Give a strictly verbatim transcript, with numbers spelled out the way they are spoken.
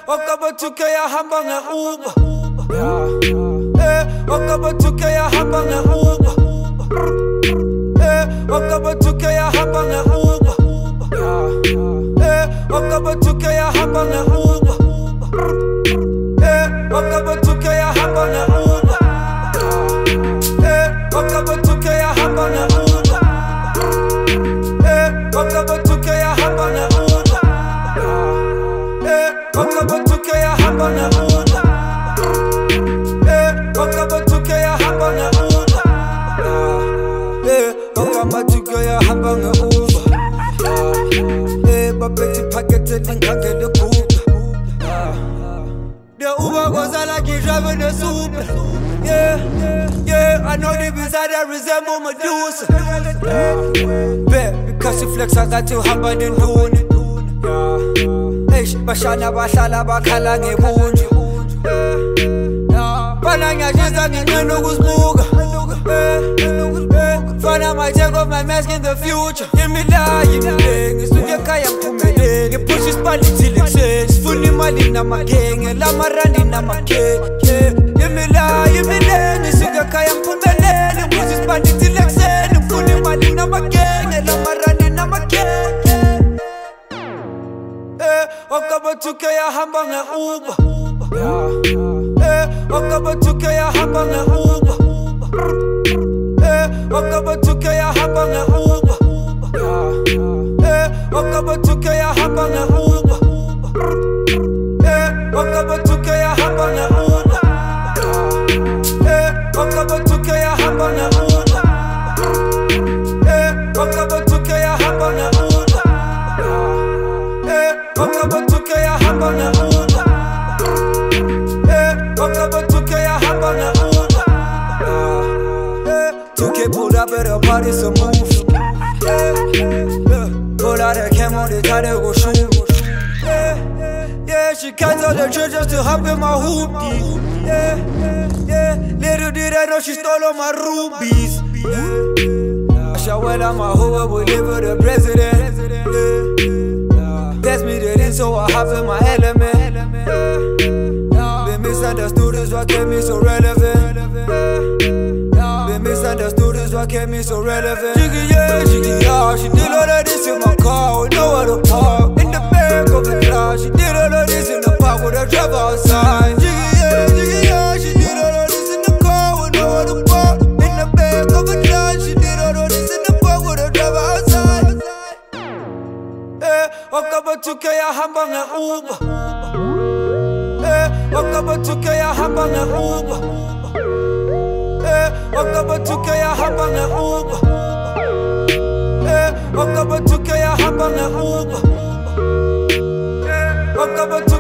Okabathuke yahamba nge-Uber. Eh, okabathuke yahamba nge-Uber. Eh, okabathuke yahamba nge-Uber. Eh, okabathuke yahamba nge-Uber. Eh, okabathuke yahamba nge-Uber. Eh, okabathuke yahamba nge-Uber. Eh, okabathuke yahamba nge-Uber. Eh, okabathuke yahamba nge-Uber. Eh, okabathuke yahamba nge-Uber. Eh, okabathuke yahamba nge-Uber. Eh, baphethe iphakethe lingangele kuba. The Uber goes out like he's driving a super. Yeah, yeah, I know the beside that resemble Medusa. Bet, because you flex, I got to hamba the dune. Eish, bashana bahlala bakhala ngebunju. Fana ngiyajiza nginqina ukuzibuka. Fana might take off my mask in the future. Imilayi imile, ngisuke ekhaya Mpumelelo. Ngiphusha isipali thile ekuseni, sifuna imali namagenge, lamarandi namakeke. Imilayi imile, ngisuke ekhaya Mpumelelo. Ngiphusha isipali thile ekuseni, sifuna imali namagenge, lamarandi namakeke. Eh, okabathuke yahamba nge-Uber. Eh, okabathuke yahamba nge-Uber. Eh, okabathuke yahamba nge-Uber. Eh, okabathuke yahamba nge-Uber. Eh, okabathuke yahamba nge-Uber. Eh, okabathuke yahamba nge-Uber. Eh, okabathuke yahamba nge-Uber. Eh, okabathuke yahamba nge-Uber. Eh, okabathuke yahamba nge-Uber. Eh, two K pulled up at a party, so move. Pull out a camo, they try to go shoot. Yeah, yeah, she cancelled the church just to hop in my hoopty. Yeah, yeah, little did I know she stole all my rubies. Yeah, I shot well on my hood, we live with the president. Yeah, that's me that in, so I hop in my element. Yeah, been misunderstood is what kept me so relevant. Been misunderstood is what kept me so relevant. Jiggy yeah, jiggy yeah, she did all of this in my car with nowhere to park. In the back of the car, she did all of this in the park with a driver outside. Jiggy yeah, jiggy yeah, she did all of this in the car with nowhere to park. In the back of the car, she did all of this in the park with a driver outside. Eh, okabathuke yahamba nge-Uber. Eh, okabathuke yahamba nge-Uber. Eh, okabathuke yahamba nge-Uber. Eh, okabathuke yahamba nge-Uber. Eh, okabathuke